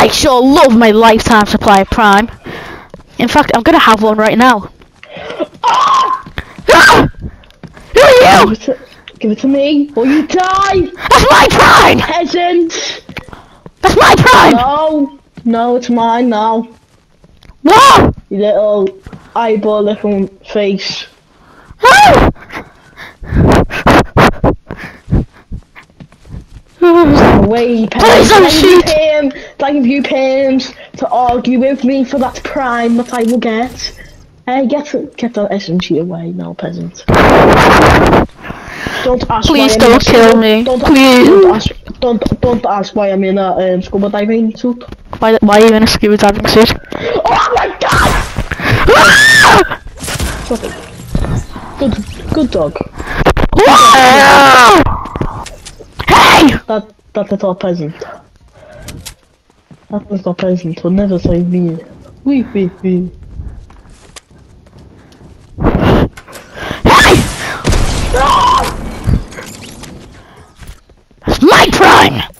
I sure love my lifetime supply of Prime. In fact, I'm gonna have one right now. Ah! Who are you? Give it to me, or you die! That's my Prime! Peasant! That's my Prime! No, it's mine now. What? You little eyeball looking face. No! Way, Please don't shoot! Thank you, Pams, to argue with me for that Prime that I will get. Hey, get that SMG away now, peasant. Don't ask Please why don't kill me. Please. Don't ask why I'm in a scuba diving suit. Why are you in a scuba diving suit? Oh my god! Good dog. Hey! That's a top peasant. That was not peasant. Will never save me. Wee. Hey! That's my Prime!